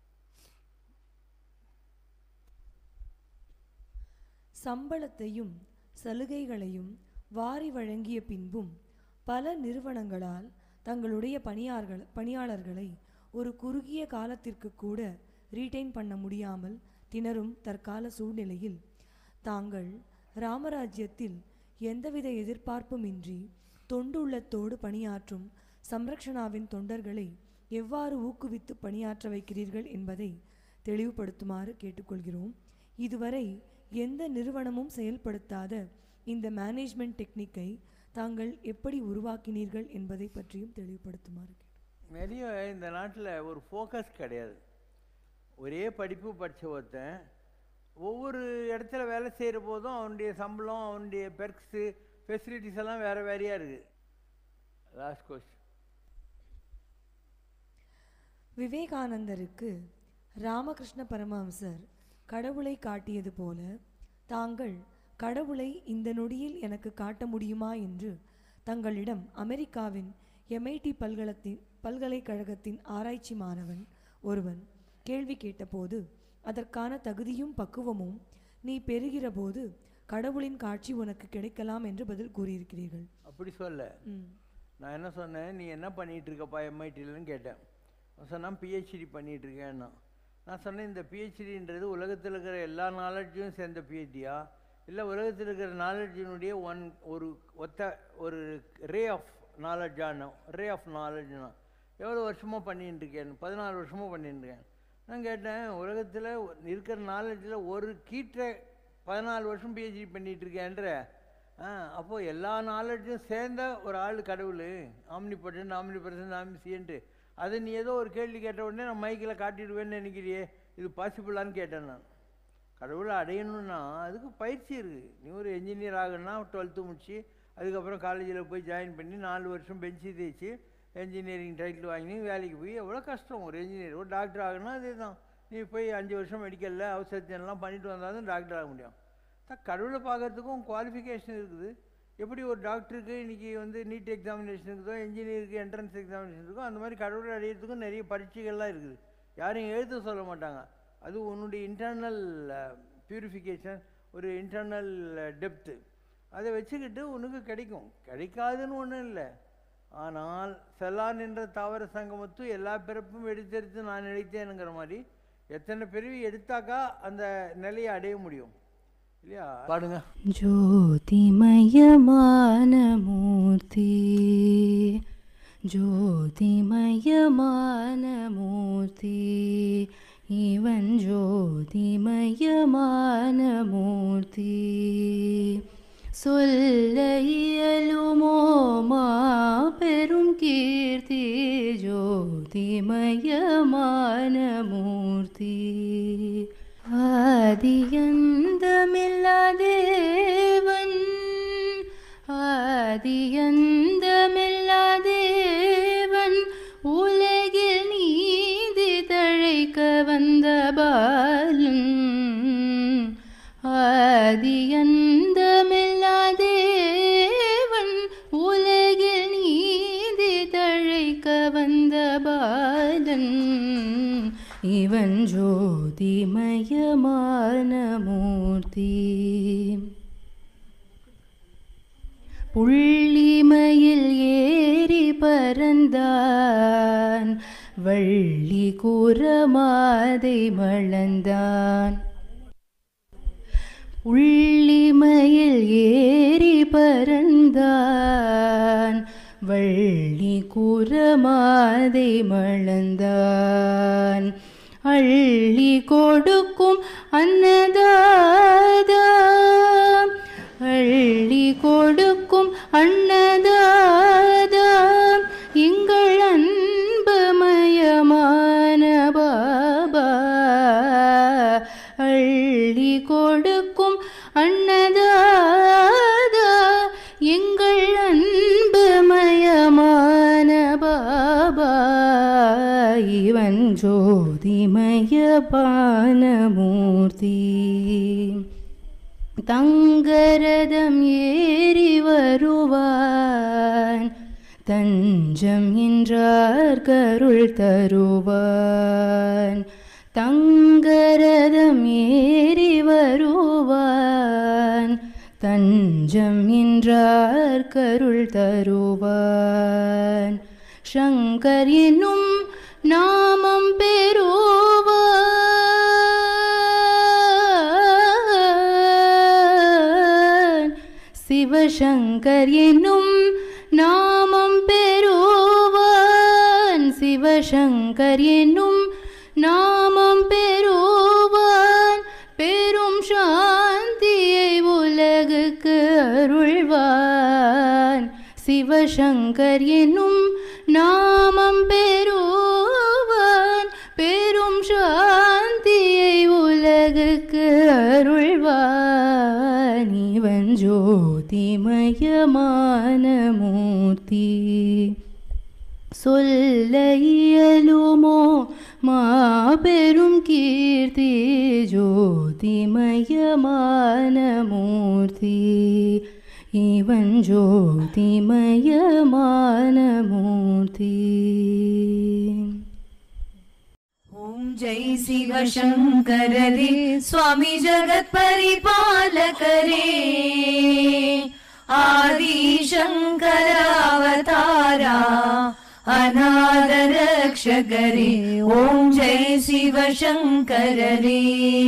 சம்பளத்தையும் சலுகைகளையும் வாரி வழங்கிய பின்பும் பல நிறுவனங்களால் தங்களுடைய பணியாளர்களை ஒரு குறுகிய காலத்திற்கு கூட ரீட்டைன் பண்ண முடியாமல் திணறும் தற்கால சூழ்நிலையில் தாங்கள் ராமராஜ்யத்தில் எந்தவித எதிர்பார்ப்புமின்றி தொண்டுள்ளத்தோடு பணியாற்றும் சம்ரக்ஷணாவின் தொண்டர்களை எவ்வாறு ஊக்குவித்து பணியாற்ற வைக்கிறீர்கள் என்பதை தெளிவுபடுத்துமாறு கேட்டுக்கொள்கிறோம். இதுவரை எந்த நிறுவனமும் செயல்படுத்தாத இந்த மேனேஜ்மெண்ட் டெக்னிக்கை தாங்கள் எப்படி உருவாக்கினீர்கள் என்பதை பற்றியும் தெளிவுபடுத்துமாறு கேட்டு. நிறைய இந்த நாட்டில் ஒரு ஃபோக்கஸ் கிடையாது. ஒரே படிப்பு படித்த ஒருத்தன் ஒவ்வொரு இடத்துல வேலை செய்கிற போதும் அவனுடைய சம்பளம், அவனுடைய பெர்க்ஸு, ஃபெசிலிட்டிஸ் எல்லாம் வேறு வேறையாக இருக்குது. Last question. விவேகானந்தருக்கு ராமகிருஷ்ண பரமஹம்சர் கடவுளை காட்டியது போல தாங்கள் கடவுளை இந்த நொடியில் எனக்கு காட்ட முடியுமா என்று தங்களிடம் அமெரிக்காவின் MIT பல்கலைக்கழகத்தின் ஆராய்ச்சி மாணவன் ஒருவன் கேள்வி கேட்டபோது அதற்கான தகுதியும் பக்குவமும் நீ பெறுகிற போது கடவுளின் காட்சி உனக்கு கிடைக்கலாம் என்று பதில் கூறியிருக்கிறீர்கள். அப்படி சொல்ல, நான் என்ன சொன்னேன், நீ என்ன பண்ணிகிட்டு இருக்கப்பா MITலன்னு கேட்டேன். சொன்னால் PhD பண்ணிகிட்டு இருக்கேன்னா. நான் சொன்னேன், இந்த PhDன்றது உலகத்தில் இருக்கிற எல்லா நாலேஜையும் சேர்ந்த PhDயா, இல்லை உலகத்தில் இருக்கிற நாலேஜினுடைய ஒரு ரே ஆஃப் நாலேஜானோ, ரே ஆஃப் நாலேஜ்னா எவ்வளோ வருஷமாக பண்ணிகிட்டு இருக்கேன்? 14 வருஷமாக பண்ணிட்டு இருக்கேன். நான் கேட்டேன், உலகத்தில் இருக்கிற நாலேஜில் ஒரு கீற்றை 14 வருஷம் PhD பண்ணிகிட்டு இருக்கேன்ற, அப்போது எல்லா நாலேஜும் சேர்ந்த ஒரு ஆள் கடவுள், ஆம்னிபொட்டன்ட், ஆம்னிப்ரெசன்ட், ஆம்னிசியன்ட்டு. அதை நீ ஏதோ ஒரு கேள்வி கேட்ட உடனே நான் மைக்கில் காட்டிடுவேன்னு நினைக்கிறியே, இது பாசிபிளான்னு கேட்டேன். நான் கடவுளை அடையணுன்னா அதுக்கு பயிற்சி இருக்குது. நீ ஒரு என்ஜினியர் ஆகணும்னா 12th முடிச்சு அதுக்கப்புறம் காலேஜில் போய் ஜாயின் பண்ணி 4 வருஷம் பெஞ்சு தேய்ச்சி என்ஜினியரிங் டைட்டில் வாங்கி வேலைக்கு போய் எவ்வளோ கஷ்டம். ஒரு என்ஜினியர், ஒரு டாக்டர் ஆகணும்னா அதே தான். நீ போய் 5 வருஷம் மெடிக்கலில் அவசரத்தினெல்லாம் பண்ணிட்டு வந்தால் தான் டாக்டர் ஆக முடியும். கடவுளை பார்க்கறதுக்கும் குவாலிஃபிகேஷன் இருக்குது. எப்படி ஒரு டாக்டருக்கு இன்றைக்கி நீட் எக்ஸாமினேஷன் இருக்குதோ, இன்ஜினியருக்கு என்ட்ரன்ஸ் எக்ஸாமினேஷன் இருக்கோ, அந்த மாதிரி கடவுளை அடையிறதுக்கும் நிறைய பரீட்சைகள்லாம் இருக்குது. யாரையும் எழுத சொல்ல மாட்டாங்க. அது உன்னுடைய இன்டர்னல் பியூரிஃபிகேஷன், ஒரு இன்டர்னல் டெப்த்து, அதை வச்சுக்கிட்டு உனக்கு கிடைக்கும். கிடைக்காதுன்னு ஒன்றும் இல்லை. ஆனால் செல்லான் என்ற தாவர சங்கமத்து எல்லா பிறப்பும் எடுத்தெடுத்து நான் நினைத்தேனுங்கிற மாதிரி எத்தனை பிறவி எடுத்தாக்கா அந்த நிலையை அடைய முடியும் இல்லையா? பாடுங்க. ஜோதிமயமான மூர்த்தி, ஜோதிமயமான மூர்த்தி, இவன் ஜோதிமயமான மூர்த்தி. சொல்ல இயலுமோ மாபெரும் கீர்த்தி, ஜோதிமயமான மூர்த்தி. ஆதியந்தமில்லா தேவன், ஆதியந்தமில்லா தேவன், உலகில் நீதி தழைக்க வந்த பாலன். ஆதியந்தமில்லா தேவன், உலகில் நீதி தழைக்க வந்த பாலன். இவன் ஜோதிமயமான மூர்த்தி. புள்ளிமயில் ஏறி பறந்தான், வள்ளி கூறமாதை மளந்தான். புள்ளிமயில் ஏறி பறந்தான், வள்ளி கூறமாதை மளந்தான். அள்ளி கொடுக்கும் அன்னதாதா, அள்ளி கொடுக்கும் அன்னதாதா, எங்கள் அன்புமயமான பாபா. அள்ளி கொடுக்கும் அன்னதாதா, எங்கள் அன்புமயமான பாபா. இவன் ஜோதிமயமான மூர்த்தி. தங்கரதம் ஏறி வருவான், தஞ்சம் என்றார் கருள் தருவான். தங்கரதம் ஏறி வருவான், தஞ்சம் என்றார் கருள் தருவான். சங்கர் என்னும் நாமம் பெறுவான், சிவசங்கர் என்னும் நாமம் பெறுவான். சிவசங்கர் என்னும் நாமம் பெறுவான். பெரும் சாந்தியை உலகுக்கு அருள்வான். சிவசங்கர் என்னும் நாமம் பெறுவான். பெரும் சாந்தி அருள்வான் இவன் ஜோதிமயமான மூர்த்தி. சொல்ல இயலுமோ மாபெரும் கீர்த்தி ஜோதிமயமான மூர்த்தி. இவன் ஜோதிமயமான மூர்த்தி. ஓம் ஜெய் சிவசங்கரரே சுவாமி ஜகத் பரிபாலகரே ஆதி சங்கர அவதாரா அநாத ரக்ஷகரே. ஓம் ஜெய் சிவசங்கரரே.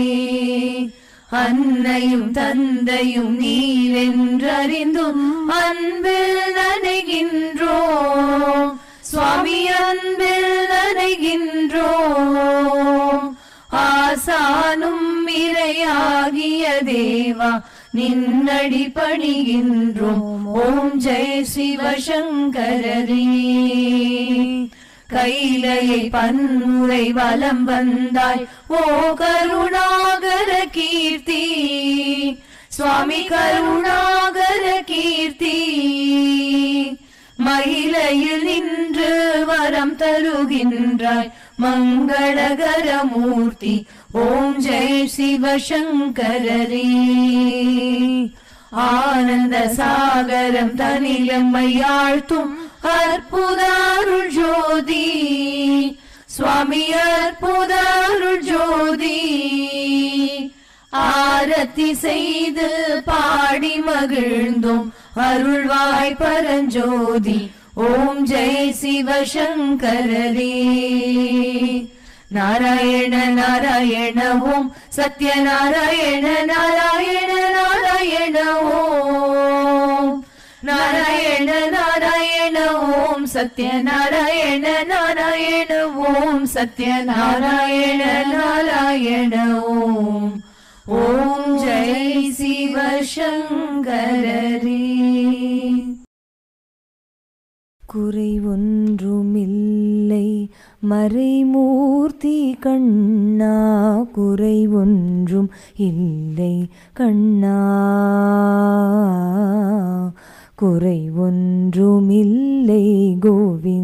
அன்னையும் தந்தையும் நீரென்றறிந்தும் அன்பில் நனைகின்றோம் சுவாமி, அன்பில் நனைகின்றோம். ஆசானும் இறையாகிய தேவா நின்னடி பணிகின்றோம். ஓம் ஜெய் சிவசங்கரரே. கைலையை பன்முறை வலம் வந்தாய் ஓ கருணாகர கீர்த்தி சுவாமி, கருணாகர கீர்த்தி. மயிலையில் நின்று வரம் தருகின்றாய் மங்களகர மூர்த்தி. ஓம் ஜெய் சிவசங்கரரே. ஆனந்த சாகரம் தனிலம்மையாழ்த்தும் அற்புத அருள் ஜோதி சுவாமி, அற்புத அருள் ஜோதி. ஆரத்தி செய்து பாடி மகிழ்ந்தோம் அருள்வாய் பரஞ்சோதி. ஓம் ஜெய் சிவசங்கரரே. நாராயண நாராயண ஓம் சத்யநாராயண நாராயண நாராயண ஓம் நாராயண நாராயண ஓம் சத்யநாராயண நாராயண ஓம் சத்யநாராயண நாராயண ஓம். ஓம் ஜெய் சிவசங்கரரே. குறை ஒன்றுமில்லை மறைமூர்த்தி கண்ணா, குறை ஒன்றும் இல்லை கண்ணா, குறை ஒன்றுமில்லை கோவிந்தா.